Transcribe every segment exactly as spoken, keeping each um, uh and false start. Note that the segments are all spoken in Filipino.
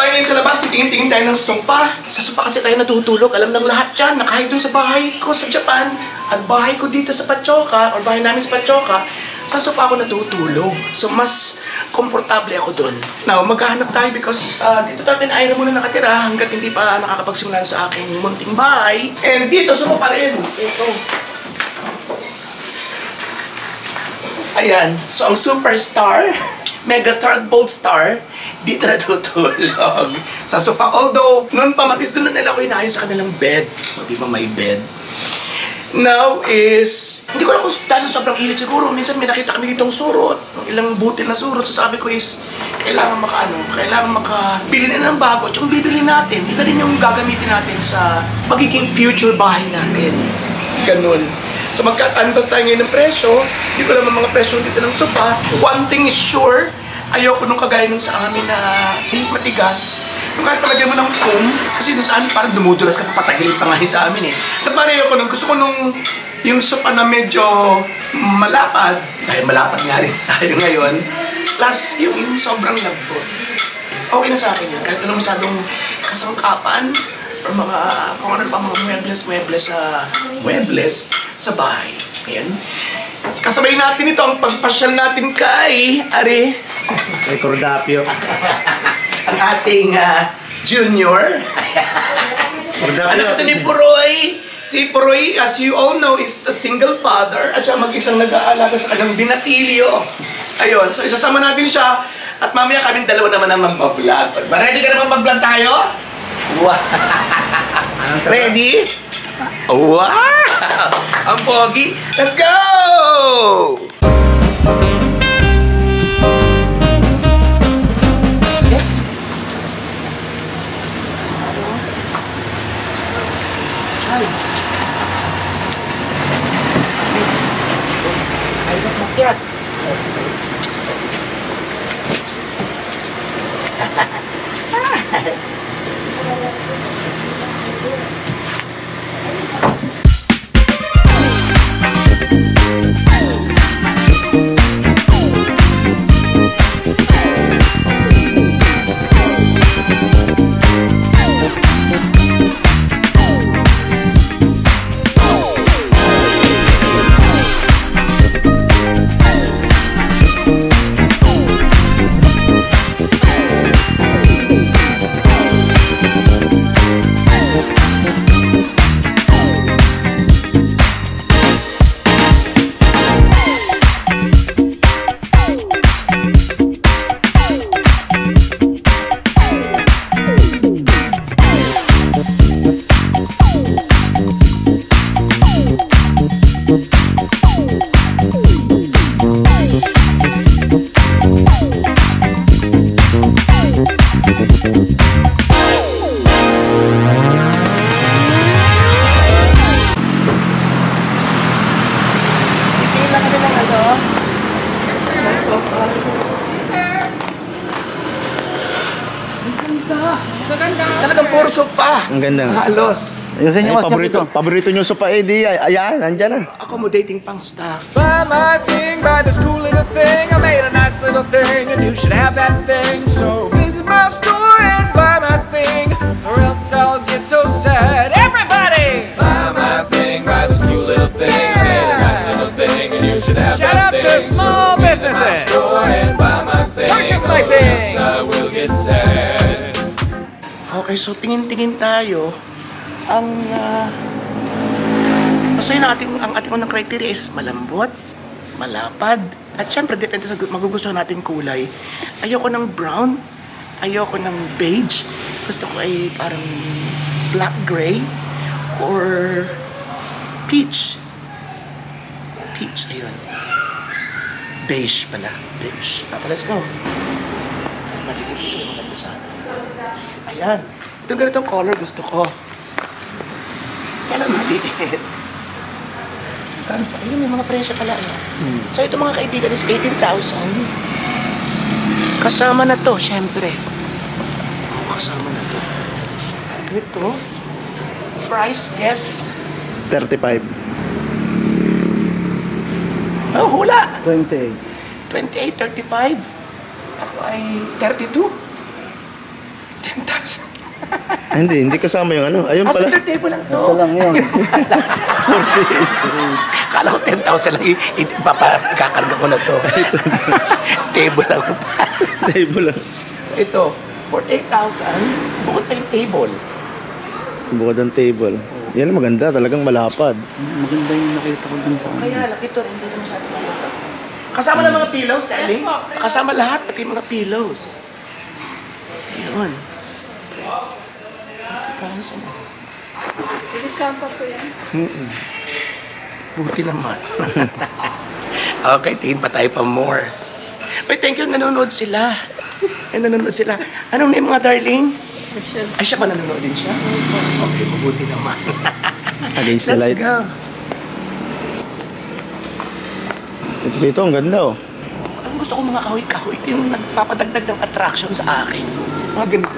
tayo ngayon sa labas, titingin-tingin tayo ng sopa. Sa sopa kasi tayo natutulog. Alam ng lahat yan, na kahit dun sa bahay ko sa Japan, at bahay ko dito sa Pachoka, or bahay namin sa Pachoka, sa sopa ako natutulog. So, mas komportable ako dun. Now, maghahanap tayo because uh, dito tayo tinayra muna nakatira hanggat hindi pa nakakapagsimula sa aking munting bahay. And dito, sopa pa rin. Ito. Ayan. So, ang superstar, megastar at bold star, dito natutulog sa sofa. Although, noon pa matis, doon na nila ako inayos sa kanilang bed. O, di ba may bed? Now is, hindi ko lang kung dahil sobrang init siguro. Minsan may nakita kami ditong surot, ilang butil na surot. So sabi ko is, kailangan maka ano, kailangan makabili na ng bago. At yung bibili natin, yun na rin yung gagamitin natin sa magiging future bahay natin. Ganun. So magkatantos tayo ngayon ng presyo. Hindi ko naman mga presyo dito ng sofa. One thing is sure, ayoko nung kagaya nung sa amin na hindi matigas. Yung kahit palagyan mo ng foam, kasi nung sa amin parang dumudulas ka, papatagilid pa nga yun sa amin eh. At parang ayoko nung, gusto ko nung yung sopa na medyo malapad, dahil malapad nga rin tayo ngayon, plus yung, yung sobrang lambot. Okay na sa akin yun, kahit ano masyadong kasangkapan, or mga, kung ano pa mga muebles-muebles sa, muebles sa bahay. Ayan. Kasabay natin ito ang pagpasyal natin kay, Ari, kay Cordapio. ang ating uh, junior. Anak ito ni Puroy. Si Puroy, as you all know, is a single father at siya mag-isang nag-aalaga sa kanyang binatilyo. Ayun, so isasama natin siya at mamaya kaming dalawa naman ang mag-vlog. Ready ka naman mag-vlog tayo? Wow! Ready? Wow! Ang pogi. Let's go! Ay. Ay, makyat. Talagang puro sopa. Ang ganda. Halos. Yung sa inyo, paborito, paborito nyo sopa, eh, di, ayan, nandyan na. Accommodating pang staff. Buy my thing, buy this cool little thing. I made a nice little thing, and you should have that thing. So visit my store and buy my thing, or else I'll get so sad. Everybody! Buy my thing, buy this cool little thing. I made a nice little thing, and you should have Shout that out thing. to small so businesses. My store and buy my thing, Purchase my or thing. else I will get sad. Okay, so tingin-tingin tayo. Ang uh, kasi na ating, ang ating unang criteria is malambot, malapad, at syempre depende sa magugustuhan nating kulay. Ayoko ng brown, ayoko ng beige, gusto ko ay parang black gray or peach. Peach, ayun. Beige pala, beige. Ah, let's go. Maligid ito, maganda sana. Ayan, itong ganitong color gusto ko. Kailan maliit. Ayun, may mga presyo pala. Eh. Hmm. So ito mga kaibigan is eighteen thousand. Kasama na to, syempre. Kasama na to. Ito. Price, guess. thirty-five. Oh, hula. ten thousand. Ah, hindi, hindi kasama yung ano. Ayun Ah, pala. center table lang to. Ito lang yun. Kala ko ten thousand lang, i- i- papa, ikakarga ko na to. Table lang ko pa. Table lang. So ito, forty-eight thousand, bukod pa yung table. Bukod ang table. Yan maganda, talagang malapad. Maganda yung nakita ko dun sa ano. Kaya laki to, hindi naman sa ating mga. Kasama ng mga pillows, Ellie? Kasama lahat, pati yung mga pillows. Yun. Thousand. Discount pa po yan. Buti naman. Okay, tingin pa tayo pa more. Uy, thank you, nanonood sila. Ay, nanonood sila. Anong name mga darling? Michelle. Ay, siya pa nanonood din siya? Okay, mabuti naman. Against the Let's light. go. Ito dito, ang ganda oh. Ang gusto ko mga kahoy-kahoy, ito yung nagpapadagdag ng attraction sa akin. Mga ganito.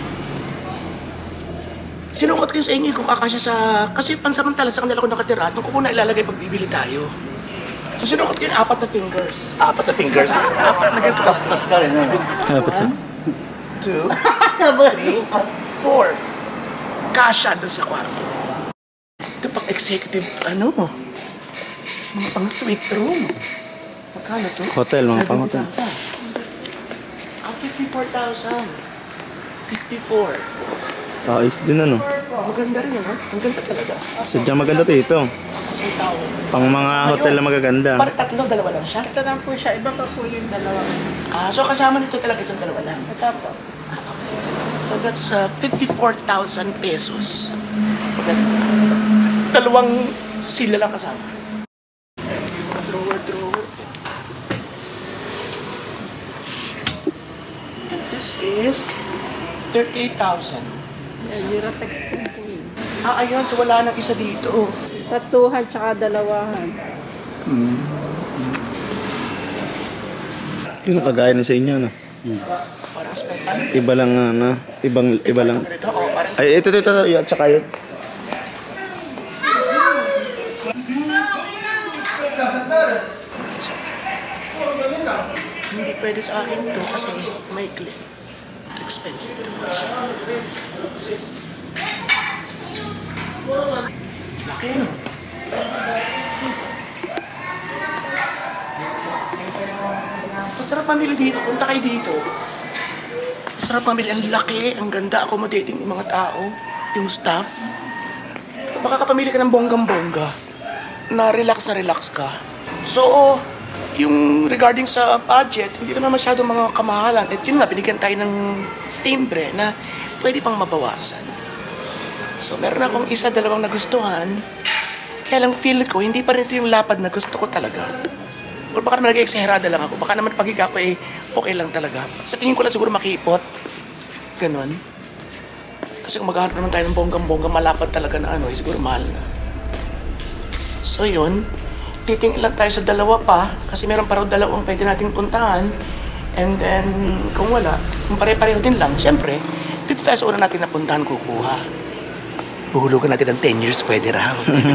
Sinukat ko yung sa inyo kung kakasya sa... Kasi pansamantala sa kanila ko nakatira, nung ko muna ilalagay pag bibili tayo. So sinukat ko yung apat na fingers. Apat na fingers? Apat na ganito. Tapos ka rin, ano? Dapat sa... Two, three, four. Kasya doon sa kwarto. Ito pang executive, ano, mga pang suite room. Magkano to? Hotel, mga pang hotel. seventy thousand. Ah, fifty-four thousand. fifty-four. Ah, is din ano. Maganda rin, ano? Ang ganda talaga. Sadyang maganda to ito. Sa tao. Pang mga hotel na magaganda. Parang tatlo, dalawa lang siya. Ito lang po siya. Iba pa po yung dalawa. Ah, so kasama nito talaga itong dalawa lang. Ito po. So that's uh, fifty-four thousand pesos. Dalawang sila lang kasama. Drawer, drawer. And this is thirty-eight thousand. Yeah, zero text din po yun. Ah, ayun. So wala nang isa dito. Tatuhan tsaka dalawahan. Yung kagaya na sa inyo, no? Parang spectrum. Iba lang, ano, ibang, iba lang. Ito, oh, parang Ay, ito, ito, ito, yun, tsaka yun. hindi pwede sa akin to kasi may clip. Too expensive to push. Laki, no? Masarap mamili dito. Punta kayo dito. Masarap mamili. Ang laki, ang ganda, accommodating yung mga tao, yung staff. Makakapamili ka ng bonggang-bongga na relax na relax ka. So, yung regarding sa budget, hindi naman masyado mga kamahalan. At yun nga, binigyan tayo ng timbre na pwede pang mabawasan. So, meron akong isa, dalawang nagustuhan. Kaya lang feel ko, hindi pa rin ito yung lapad na gusto ko talaga. O baka naman nag-exagerada lang ako. Baka naman paghiga ko eh, okay lang talaga. Sa tingin ko lang siguro makipot. Ganon. Kasi kung maghahanap naman tayo ng bonggang-bongga, malapad talaga na ano, eh, siguro mahal na. So yun, titingin lang tayo sa dalawa pa, kasi meron pa raw dalawang pwede nating puntahan. And then, kung wala, kung pare-pareho din lang, syempre, dito tayo sa una natin napuntahan kukuha. Puhulugan natin ng ten years, pwede raw.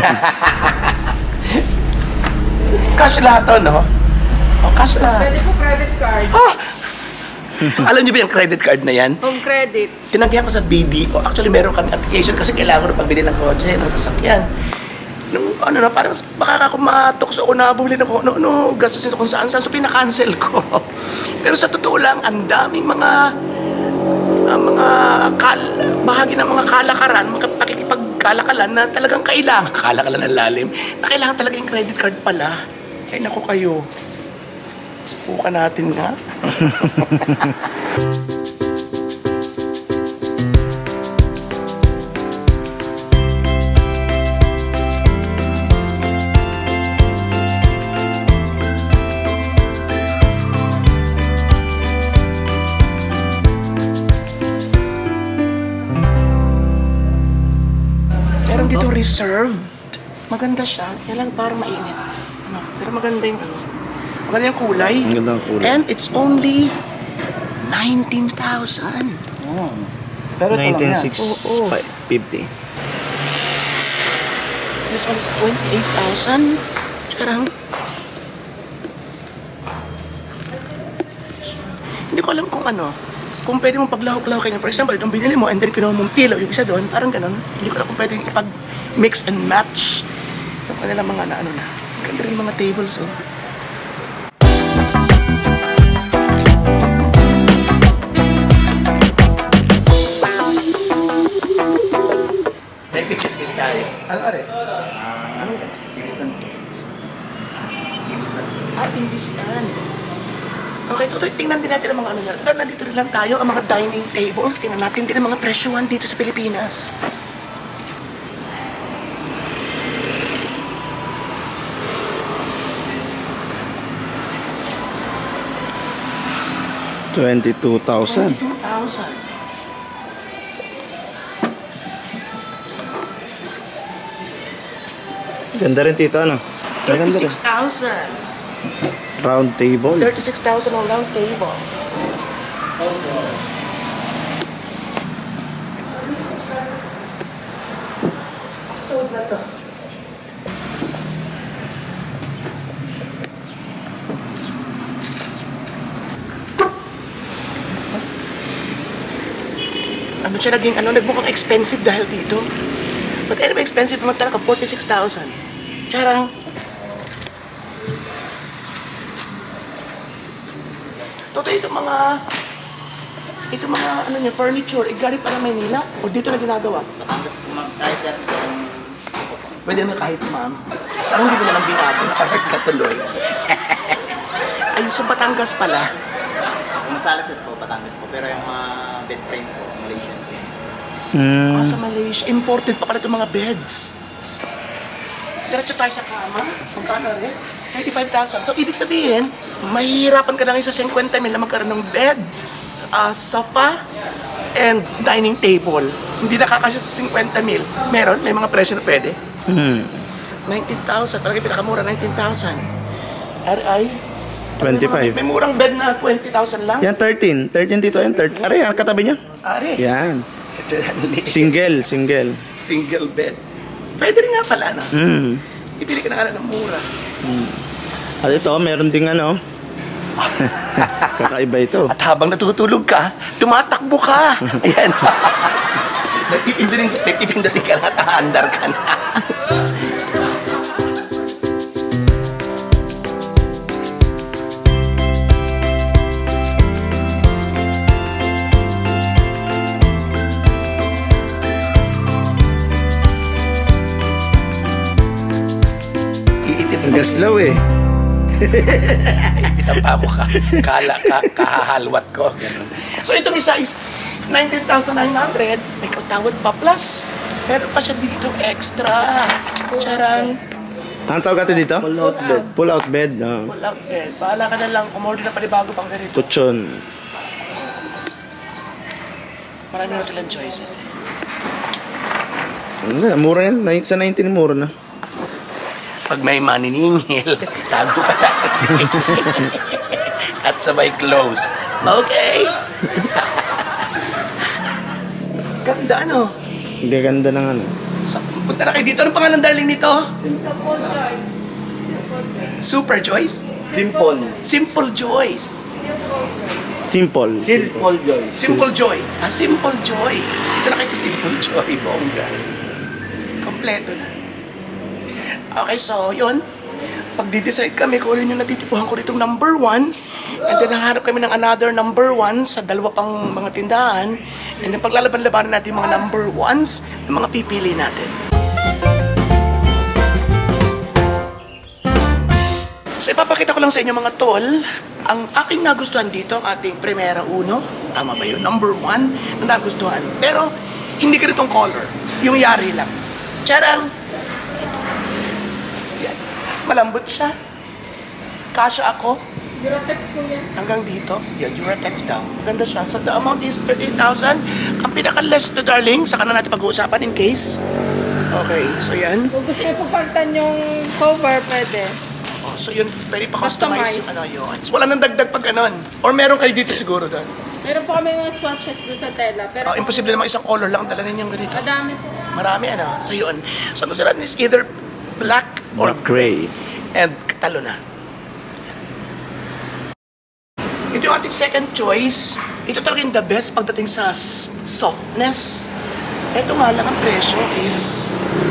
Cash lahat to, no? O, cash lahat. Pwede po credit card. Ah! Alam niyo ba yung credit card na yan? Home credit. Tinanggihan ko sa B D O. Actually, meron kami application kasi kailangan ko na pagbili ng kotse, ng sasakyan. Nung ano na, parang baka ako matukso ko na bumili ng kung ano, gastusin sa kung saan saan. So, pinakancel ko. Pero sa totoo lang, ang daming mga uh, mga kal bahagi ng mga kalakaran, mga pakikipagkalakalan na talagang kailangan. Kalakalan ng lalim. Na kailangan talaga yung credit card pala. Ay, naku kayo. Subukan natin nga. Meron dito reserved. Maganda siya. Yan lang parang mainit. Ano, pero maganda yung ano. Maganda yung kulay. Ang ganda ng kulay. And it's only nineteen thousand. Oh. Pero ito lang nineteen yan. fifty. This one is twenty-eight thousand. Charang. Hindi ko alam kung ano. kung pwede mong paglahok-lahok kayo. For example, itong binili mo and then kinuha mong pillow, yung isa doon, parang ganun. Hindi ko na kung pwede ipag-mix and match. Yung kanilang mga na ano na. Ganda rin mga tables, oh. May pictures kiss tayo. Ano, are? Ano? Kimistan. Kimistan. Ah, Kimistan. Okay, tutoy, tingnan din natin ang mga ano na. Ito, nandito rin lang tayo, ang mga dining tables. Tingnan natin din ang mga presyuhan dito sa Pilipinas. twenty-two thousand. two thousand. Ganda rin, tito, ano? Ganda rin. thirty-six thousand. Round table. thirty-six thousand ang round table. Sold na to. Ano siya naging ano, nagmukhang expensive dahil dito. But anyway, expensive naman talaga, forty-six thousand. Charang. Toto, ito mga, ito mga, ano niya, furniture, eh, galing para Maynila, o dito na ginagawa? Batangas po ma'am, kahit yan yung... Pwede naman kahit, ma'am. Saan hindi mo nalang binago, nakahard ka tuloy. Ayun, sa Batangas pala. Yung Salasit po, Batangas po, pero yung mga bed frame po, Malaysian po. Hmm. Ah, sa Malaysia, imported pa pala itong mga beds. Diretso tayo sa kama, magkano rin? thirty-five thousand. So, ibig sabihin, mahihirapan ka na ngayon sa fifty mil na magkaroon ng beds, uh, sofa, and dining table. Hindi nakakasya sa fifty mil. Meron, may mga presyo na pwede. Hmm. nineteen thousand, parang pinakamura, nineteen thousand. R I? twenty-five. May murang bed na twenty thousand lang. Yan, thirteen. thirteen, tito, yan. thirteen. Aray, ang katabi niya. Are. Yan. Single, single. Single bed. Pwede rin nga pala, no? Hmm. Ipili ka na nga ng mura. At ito, meron ding ano. Kakaiba ito. At habang natutulog ka, tumatakbo ka. Ayan. Nagpipindutin nagpipindutin ka na, tahandar ka na. Ang gaslaw eh. Ipitan pa mo ka. Kala ka, kahahalwat ko. Ganun. So itong isa is nineteen thousand nine hundred. May katawad pa plus. Meron pa siya dito extra. Charang. Ang tawag natin dito? Pull out bed. Pull out bed. Oh. Pull out bed. Bahala ka na lang. Umorder na panibago pang ganito. Kutsyon. Marami na silang choices eh. Ano, mura yan. Nine- Sa nineteen, mura na. Pag may maniningil, tago ka na. At sabay close. Okay. Ganda, ano? Gaganda ng ano. So, punta na kayo dito. Anong pangalan darling nito? Simple choice. Super Joyce? Simple. Simple Joyce. Simple. Simple joy. Simple Joy. Ah, Simple Joy. Dito na kayo sa Simple Joy, bongga. Kompleto na. Okay, so, yun. Pag di-decide kami kung alin yung natitipuhan ko ditong number one, and then hanap kami ng another number one sa dalawa pang mga tindahan, and then paglalaban-labanan natin yung mga number ones ng mga pipili natin. So, ipapakita ko lang sa inyo mga tol, ang aking nagustuhan dito, ang ating Primera Uno, tama ba yun? Number one na nagustuhan. Pero, hindi ganitong color. Yung yari lang. Charang! Yan. Malambot siya. Kasha ako. Duratex po yan. Hanggang dito. Yan, Duratex daw. Maganda siya. So, the amount is thirteen thousand. Ang pinaka-less to darling, saka na natin pag-uusapan in case. Okay, so yan. Kung gusto niyo pupalitan yung cover, pwede. Oh, so yun, pwede pa customize Customize. yung ano yun. So, wala nang dagdag pag ganon. Or meron kayo dito siguro doon. Meron po kami mga swatches doon sa tela. Pero Oh, imposible naman isang color lang ang dala ninyong ganito. madami po. Marami ano. So yun. So gusto natin is either black or Black gray. and talo na. Ito yung ating second choice. Ito talaga yung the best pagdating sa s- softness. Ito nga lang ang presyo is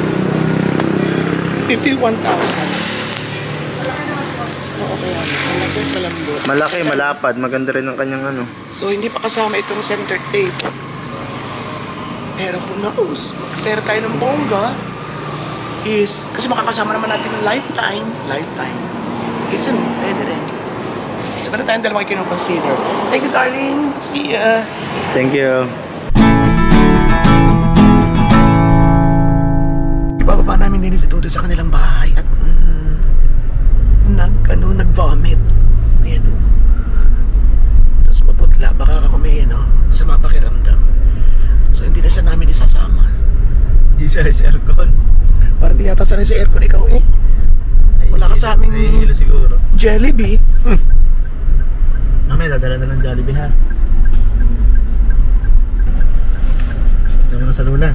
fifty-one thousand. Oo, kaya malaki, malambot. Malaki, malapad. Maganda rin ang kanyang ano. So, hindi pa kasama itong center tape. Pero who knows? Pero tayo ng bongga is, kasi makakasama naman natin ng lifetime. Lifetime. Is ano, pwede rin. So, meron tayong dalawang kino-consider. Thank you, darling. See ya. Thank you. Ibababa namin din si Todo sa kanilang bahay at mm, nag, ano, nag-vomit. Ayan. Tapos maputla, baka ako may, ano, masama pakiramdam. So, hindi na siya namin isasama. Hindi siya sa aircon. Parang di yata sanay sa aircon ikaw eh. Wala ka sa aming Nahihilo siguro. Jollibee. Hmm. Mamaya, dadala na ng Jollibee ha. Ito mo na sa lula.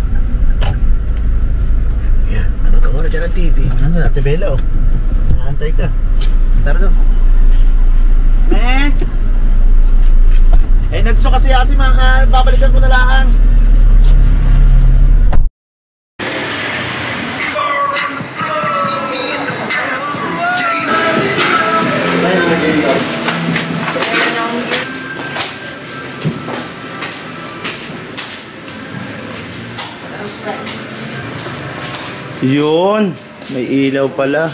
Yan, ano ka muna dyan ang T V? Ano, Ate Bella oh. Nakantay ka. Tara doon. Eh! Eh, nagso kasi asi mga babalikan ko na lang. Yun. May ilaw pala.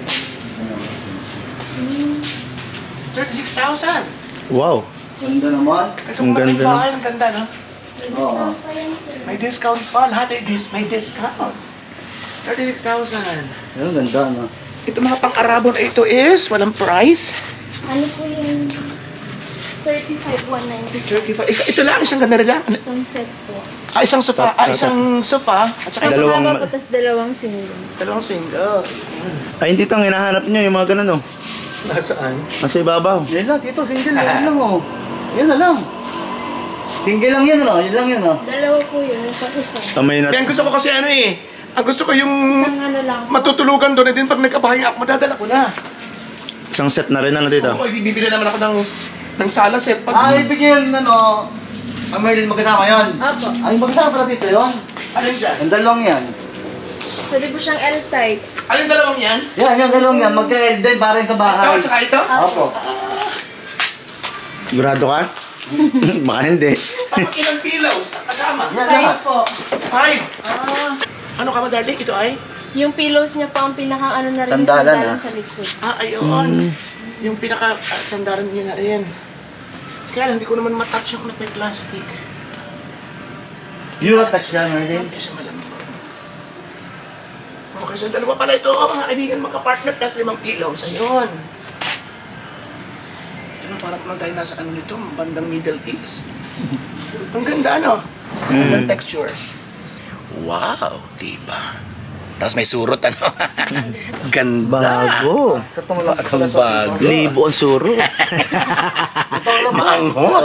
thirty-six thousand. Wow. Ganda naman. Itong Ang malaking ganda, no? bahay, ang ganda, no? Oo. May discount pa. Lahat ay dis may discount. thirty-six thousand. Yung ganda no. Ito mga pang-arabo na ito is, walang price. Ano po yung thirty-five one ninety? thirty-five. Isa, ito lang, isang ganda rin lang. Isang set po. Ah, isang sofa. Ah, isang sofa. At saka Isang Dalawang- haba po, tas dalawang single. dalawang single. Ay, hindi tang hinahanap nyo yung mga ganun, oh. Nasaan? Nasa ibabaw. Yan lang, tito, single. Yan lang oh. Yan na lang. Single lang yan oh. Yan lang yan oh. Dalawa po yun, isang isa. Kamay na. Kaya ang gusto ko kasi ano eh. Ang gusto ko yung Isang ano lang po. matutulugan doon. And then pag nagkapahinga ako, madadala ko na. Isang set na rin, ano dito? Ako, hindi bibili naman ako ng, ng sala set. Pag, Ah, ibigyan ano. Ang Merlin magkasama yun. Apo. Ay, magkasama pala dito yun. alin dyan? Ang dalawang yan. Pwede po siyang L-type. Alin dalawang yan? Yan, yung dalawang yan. Magka-L din para yung Ito, kabahay. tsaka ito? Opo. Sigurado ka? Baka hindi. Tapos ilang pillows? Ang kasama? Yan, Five lahat. po. Five. Ah. Ano ka ba, darling? Ito ay? Yung pillows niya po ang pinakang ano na rin, Sandalan, sandalan ah. sa likod. Ah, ayun. Yung pinaka ah, sandaran niya na rin. Kaya lang, hindi ko naman matouch yung may plastic. You have touch yan, Merlin. Kasi malambot. Okay, so dalawa pala ito, oh, mga kaibigan, magka-partner, plus limang pillows. Ayun. Ito na, parang naman tayo nasa ano nito, bandang Middle East. Ang ganda, ano? Ang ganda ng texture. Wow, diba? Tapos may surot, ano? Ganda. Bago. Bagang bago. Libo ang suro. Maanghot.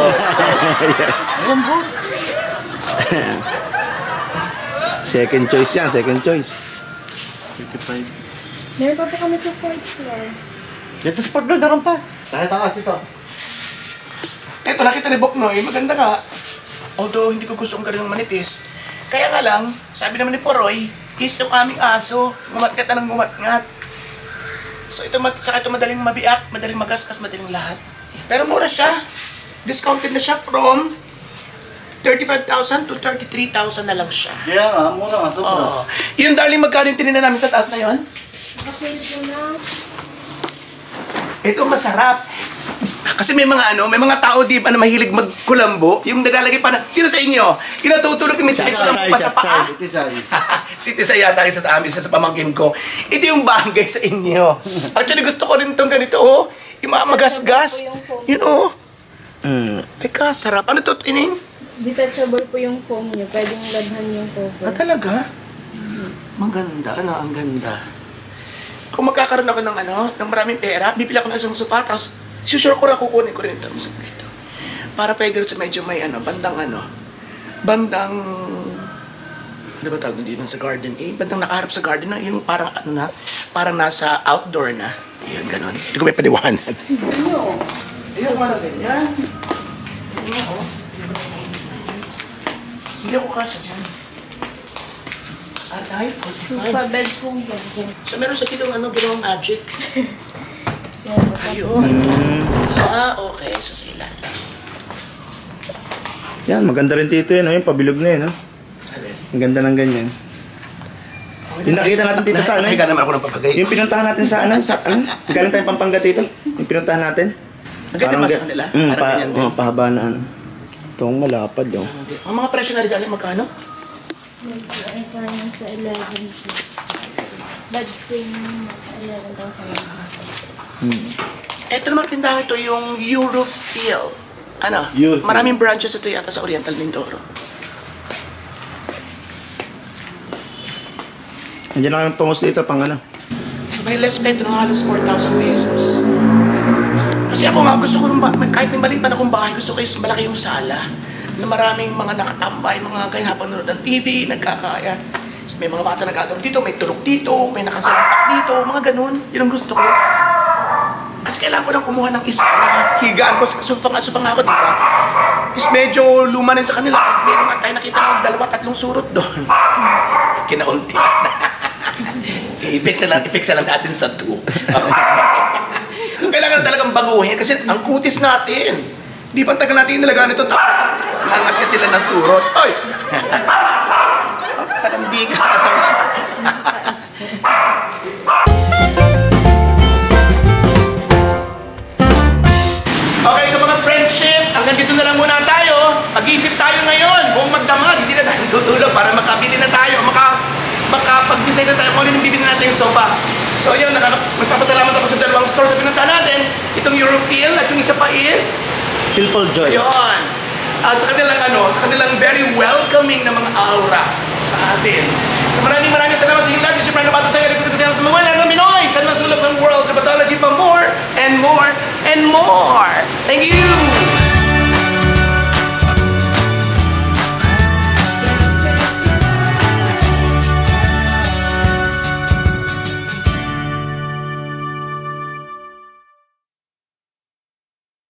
Second choice yan, second choice. fifty-five. Meron pa po kami sa fourth floor. Dito sa pagdol, meron pa. Tayo takas dito. Ito, nakita ni Boknoy, maganda nga. Although, hindi ko gusto ang ganun manipis. Kaya nga lang, sabi naman ni Poroy, is yung aming aso, ngumatngat na ng ngumatngat. So ito, mat- saka ito madaling mabiak, madaling magaskas, madaling lahat. Pero mura siya. Discounted na siya from thirty-five thousand to thirty-three thousand na lang siya. Kaya nga, muna nga, sobra. Oo. Yung darling, magkano yung tininan namin sa taas na yun? Nakasale po na. Ito masarap. Kasi may mga ano, may mga tao di ba na mahilig magkulambo, yung naglalagay pa na, sino sa inyo? Yung natutulog yung may sakit Shot kulambo side, pa sa shot paa? side. Ito siya. Si Tisa yata isa sa amin, isa sa pamangkin ko. Ito yung bagay sa inyo. Actually, gusto ko rin itong ganito, oh. Yung mga magasgas. Yun, oh. Mm. Ay, kasarap. Ano to, Ining? Detachable po yung foam niyo. Pwedeng labhan yung cover. Ah, talaga? Maganda, ano, ang ganda. Kung magkakaroon ako ng ano, ng maraming pera, bibili ako ng isang sofa, tapos sure ko na kukunin ko rin ito sa dito. Para pwede rin sa medyo may ano, bandang ano, bandang, ano ba tawag dito sa garden? Eh, bandang nakaharap sa garden na, yung parang ano na, parang nasa outdoor na. Ayun, ganun. Hindi ko may paliwanag. Ayun, parang ganyan. Hindi ako kasha dyan. Atay, forty-five. Sofa bed pong ganyan. So meron sa kilong ano, ginawang magic. Yan, Ayun. Ah, okay. So sa ilalim. Yan, maganda rin dito yun, oh, yung pabilog na yun, oh. Alin? Ang ganda ng ganyan. Yung nakita natin dito sa ano, Nakita naman ako ng papagay. yung pinuntahan natin sa ano, sa ano, galing tayong Pampanga dito. Yung pinuntahan natin. Nagkita ba sa kanila? Mm, Parang pa, ganyan din. oh, pahaba na ano. Itong malapad, oh. Ang mga presyo na rin magkano? Ay, parang sa eleven piece. Bed frame, eleven thousand. Hmm. Ito naman tindahan ito yung Eurofil. Ano? Eurofil. Maraming branches ito yata sa Oriental Mindoro. Nandiyan na kami pangos dito, pang ano. So may less spend ng halos four thousand pesos. Kasi ako nga gusto ko, nung ba- kahit may maliit man akong bahay, gusto ko is malaki yung sala. Na maraming mga nakatambay, mga kaya napanood ng T V, nagkakaya. May mga bata nagkakaroon dito, may tulog dito, may nakasalampak dito, mga ganun. Yun ang gusto ko. Kasi kailangan ko lang kumuha ng isa na higaan ko. Supang supang ako, di ba? Is medyo luma rin sa kanila. Kasi meron nga tayo nakita ng dalawa, tatlong surot doon. Kinaunti na. I-fix na lang, i-fix na lang natin sa two. So kailangan na talagang baguhin kasi ang kutis natin. Di ba tagal natin inalagaan ito tapos nangakyat nila ng surot. Ay! Parang di ka kasang Okay, so mga friendship, hanggang dito na lang muna tayo. Mag-iisip tayo ngayon. Kung magdamag, hindi na tayo tutulog para makabili na tayo. Maka, makapag-decide na tayo kung ano yung bibili natin yung sofa. So yun, nakaka- magpapasalamat ako sa dalawang stores na pinunta natin. Itong Eurofil at yung isa pa is... Simple Joy. Yun. Ah, sa kanilang ano, sa kanilang very welcoming na mga aura sa atin. So maraming maraming salamat sa inyo natin. Siyempre, ano ba ito sa